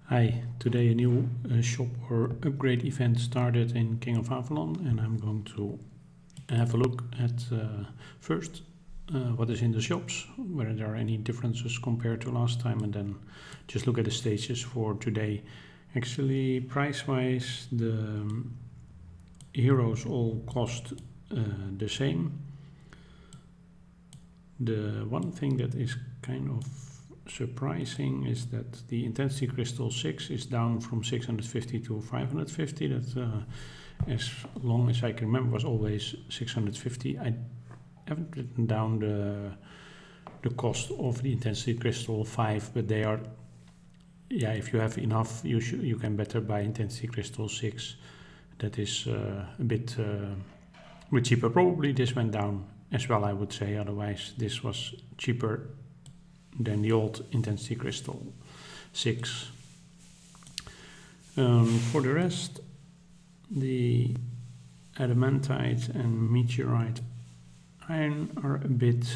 Hi, today a new shop or upgrade event started in King of Avalon, and I'm going to have a look at first what is in the shops, whether there are any differences compared to last time, and then just look at the stages for today. Actually, price-wise, the heroes all cost the same. The one thing that is kind of surprising is that the Intensity Crystal 6 is down from 650 to 550. That as long as I can remember was always 650. I haven't written down the cost of the Intensity Crystal 5, but they are, yeah, if you have enough, you can better buy Intensity Crystal 6. That is a bit cheaper. Probably this went down as well, I would say, otherwise this was cheaper than the old Intensity Crystal 6. For the rest, the Adamantite and Meteorite Iron are a bit,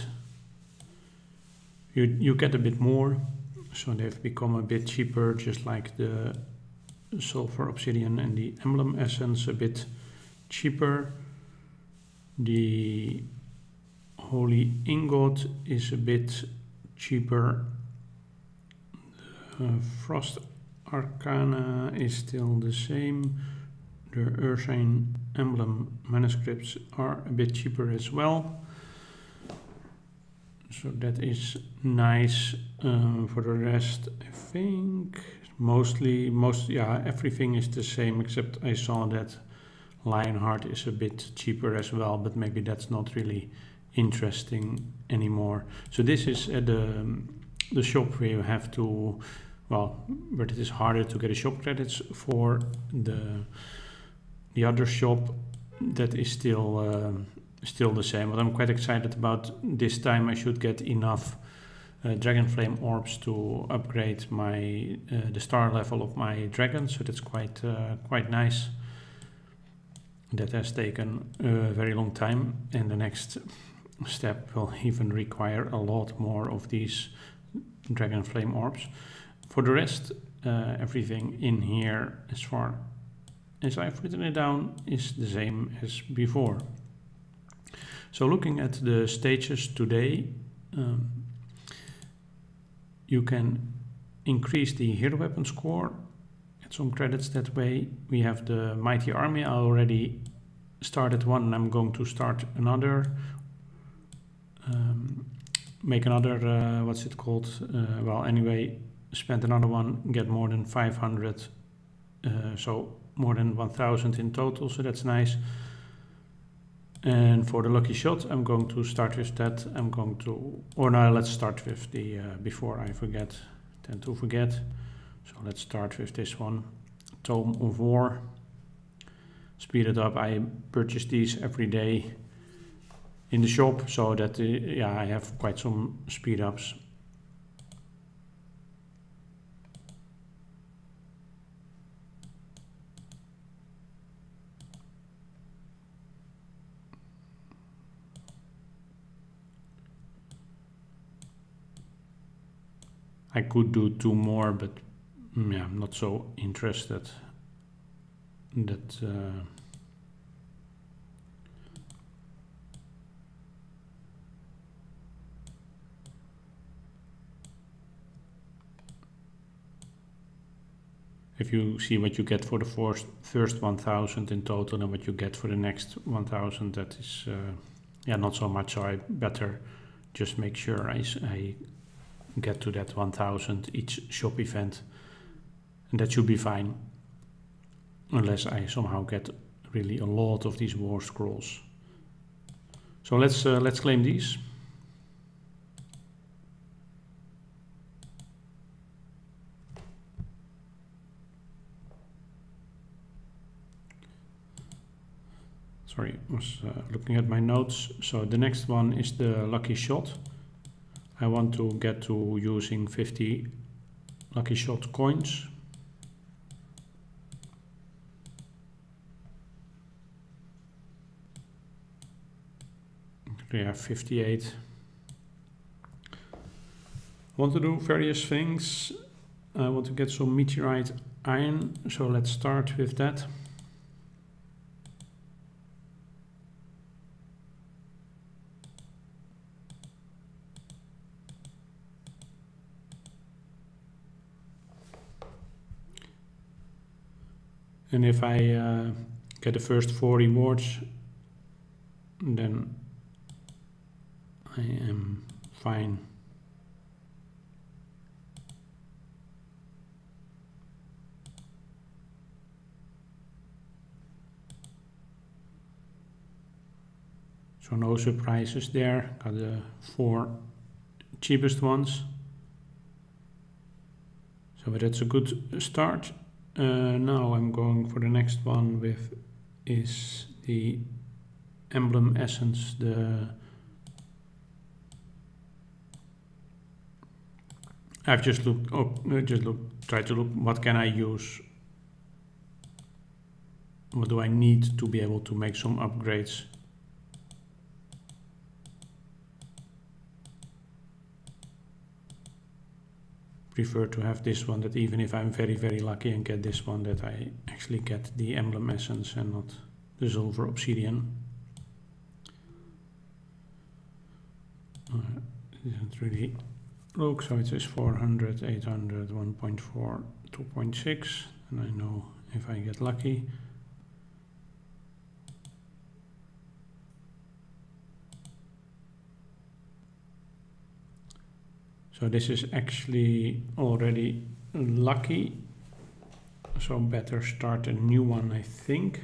you get a bit more, so they've become a bit cheaper, just like the Sulfur Obsidian and the Emblem Essence a bit cheaper. The Holy Ingot is a bit cheaper. The Frost Arcana is still the same. The Ursine Emblem manuscripts are a bit cheaper as well. So that is nice. For the rest, I think everything is the same, except I saw that Lionheart is a bit cheaper as well, but maybe that's not really interesting anymore. So this is the shop where you have to, where it is harder to get a shop credits. For the other shop, that is still the same. But I'm quite excited about this time. I should get enough Dragonflame orbs to upgrade my the star level of my dragon. So that's quite nice. That has taken a very long time, and the next step will even require a lot more of these Dragonflame orbs. For the rest, everything in here, as far as I've written it down, is the same as before. So looking at the stages today, you can increase the hero weapon score, get some credits that way. We have the Mighty Army. I already started one, and I'm going to start another. Make another, what's it called? Spend another one, get more than 500, so more than 1000 in total, so that's nice. And for the lucky shot, I'm going to start with that. Let's start with the, before I tend to forget. So let's start with this one, Tome of War. Speed it up. I purchase these every day in the shop, so that I have quite some speed ups. I could do 2 more, but I'm not so interested. If you see what you get for the first 1000 in total and what you get for the next 1000, that is not so much. So I better just make sure I get to that 1000 each shop event, and that should be fine, unless I somehow get really a lot of these war scrolls. So let's claim these. Sorry, I was looking at my notes. So the next one is the lucky shot. I want to get to using 50 lucky shot coins. We have 58. Want to do various things. I want to get some meteorite iron, so let's start with that. And if I get the first 4 rewards, then I am fine. So no surprises there. Got the 4 cheapest ones. So that's a good start. Now I'm going for the next one with is the emblem essence. I've just looked up, try to look what can I use. What do I need to be able to make some upgrades? Prefer to have this one, that even if I'm very lucky and get this one, that I actually get the emblem essence and not the silver obsidian. It doesn't really look, so it says 400, 800, 1.4, 2.6, and I know if I get lucky. So this is actually already lucky, so better start a new one, I think.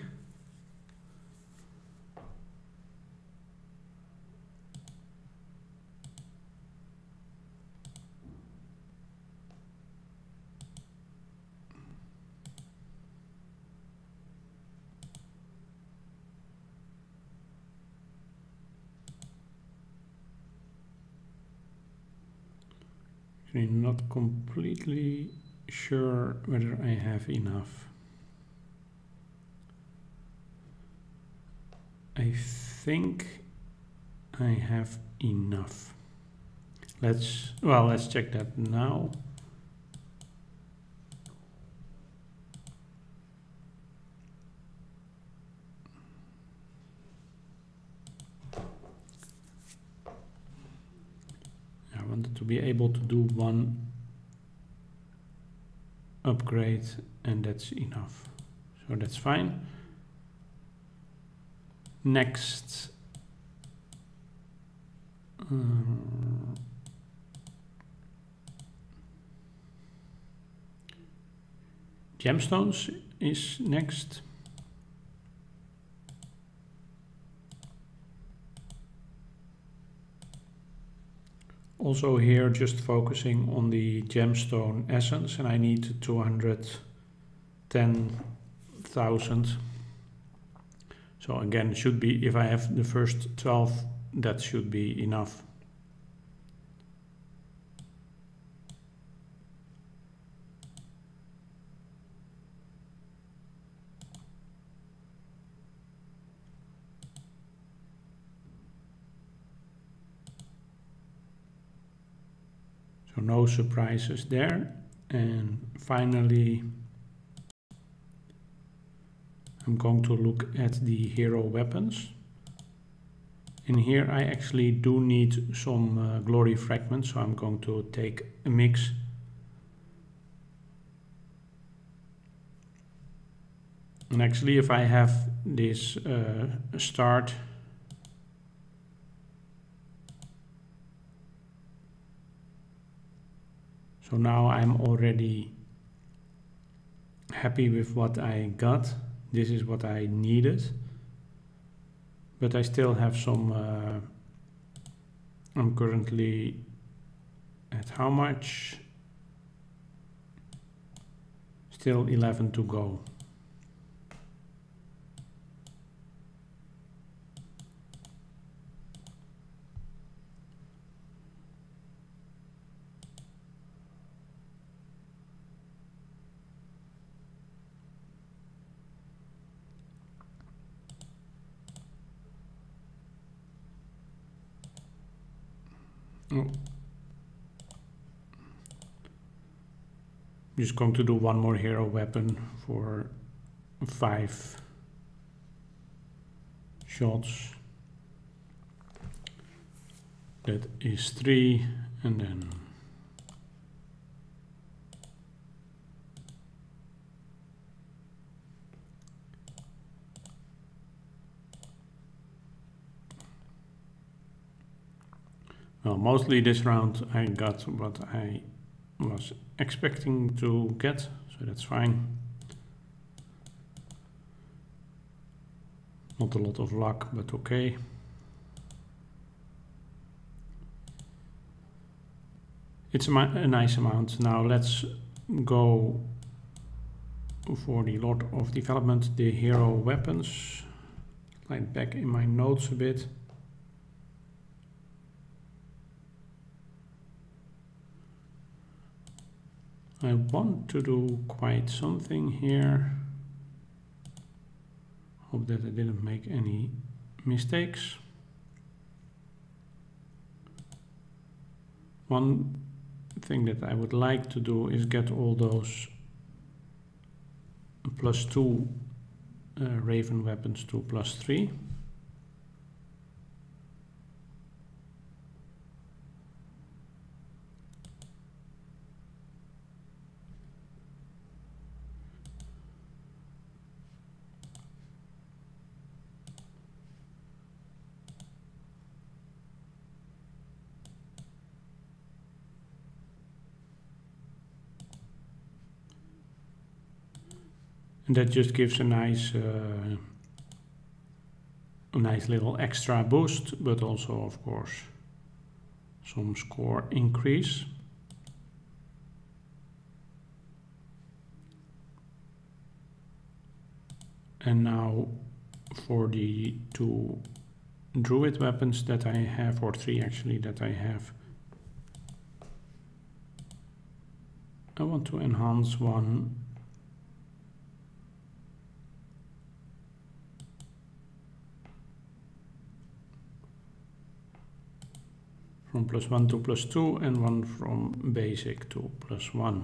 Not completely sure whether I have enough. I think I have enough. Let's check that now. I wanted to be able to do one upgrade and that's enough. So that's fine. Next. Gemstones is next. Also here just focusing on the gemstone essence, and I need 210,000. So again, it should be, if I have the first 12, that should be enough. So no surprises there. And finally, I'm going to look at the hero weapons. In here I actually do need some glory fragments, so I'm going to take a mix. And actually if I have this start, so now I'm already happy with what I got. This is what I needed. But I still have some, I'm currently at how much? Still 11 to go. Oh. just going to do one more hero weapon for 5 shots. That is 3, and then well, mostly this round I got what I was expecting to get, so that's fine. Not a lot of luck, but okay. It's a nice amount. Now let's go for the Lord of Development, the hero weapons. Slide back in my notes a bit. I want to do quite something here. Hope that I didn't make any mistakes. One thing that I would like to do is get all those +2 Raven weapons to +3. And that just gives a nice little extra boost, but also, of course, some score increase. And now for the 2 druid weapons that I have, or 3 actually that I have, I want to enhance one from +1 to +2 and one from basic to +1.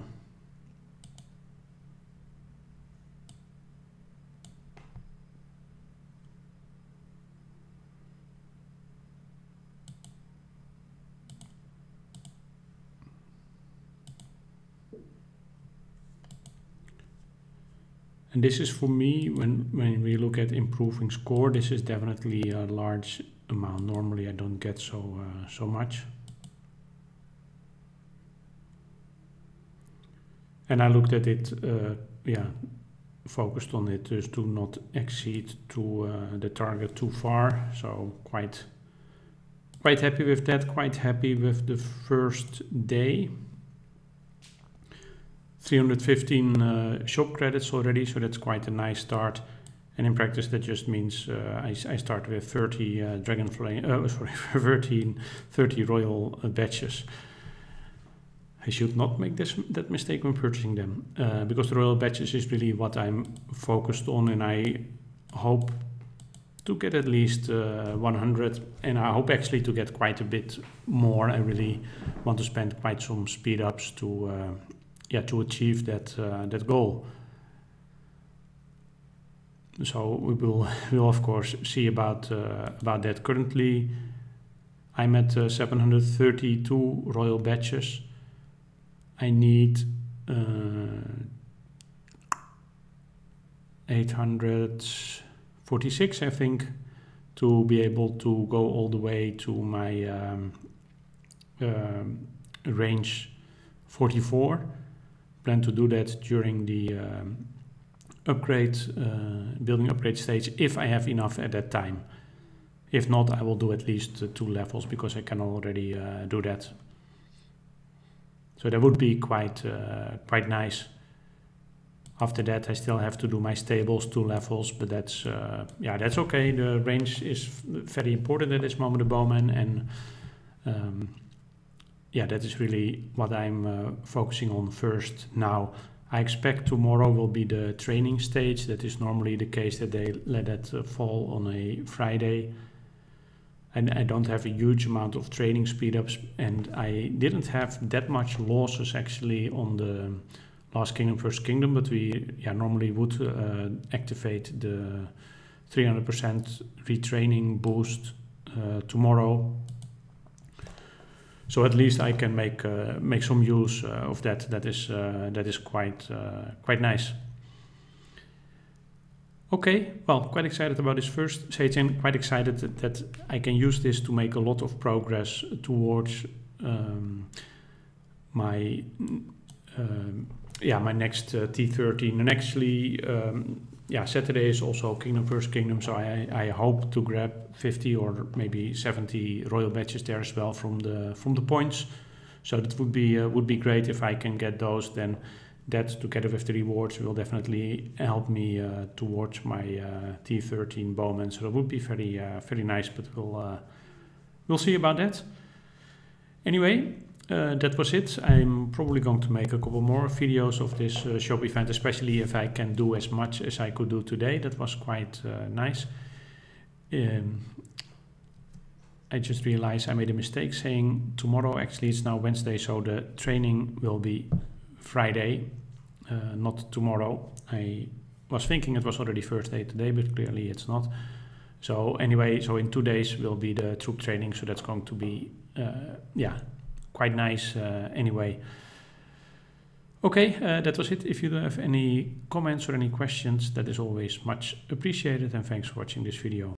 And this is for me, when we look at improving score, this is definitely a large amount. Normally I don't get so much. And I looked at it, focused on it just to not exceed the target too far. So quite happy with that, quite happy with the first day. 315 shop credits already, so that's quite a nice start. And in practice, that just means I start with 30 30 royal badges. I should not make that mistake when purchasing them, because the royal badges is really what I'm focused on, and I hope to get at least 100, and I hope actually to get quite a bit more. I really want to spend quite some speed ups to achieve that goal. So we'll of course see about that. Currently, I'm at 732 royal badges. I need 846, I think, to be able to go all the way to my range 44. Plan to do that during the building upgrade stage, if I have enough at that time. If not, I will do at least 2 levels, because I can already do that. So that would be quite nice. After that, I still have to do my stables 2 levels, but that's okay. The range is very important at this moment, the bowman, and that is really what I'm focusing on first now. I expect tomorrow will be the training stage. That is normally the case that they let that fall on a Friday. And I don't have a huge amount of training speed ups, and I didn't have that much losses actually on the Last Kingdom, First Kingdom, but we normally would activate the 300% retraining boost tomorrow. So at least I can make some use of that. That is quite nice. Okay, well, quite excited about this first Seichen. Quite excited that I can use this to make a lot of progress towards my next T13. And actually, Saturday is also Kingdom First Kingdom, so I hope to grab 50 or maybe 70 royal badges there as well from the points. So that would be great if I can get those. Then that together with the rewards will definitely help me towards my T13 bowman. So that would be very nice. But we'll see about that. Anyway. That was it. I'm probably going to make a couple more videos of this shop event, especially if I can do as much as I could do today. That was quite nice. I just realized I made a mistake saying tomorrow. Actually, it's now Wednesday, so the training will be Friday, not tomorrow. I was thinking it was already Thursday today, but clearly it's not. So anyway, so in 2 days will be the troop training, so that's going to be, quite nice anyway. Okay, that was it. If you have any comments or any questions, that is always much appreciated, and thanks for watching this video.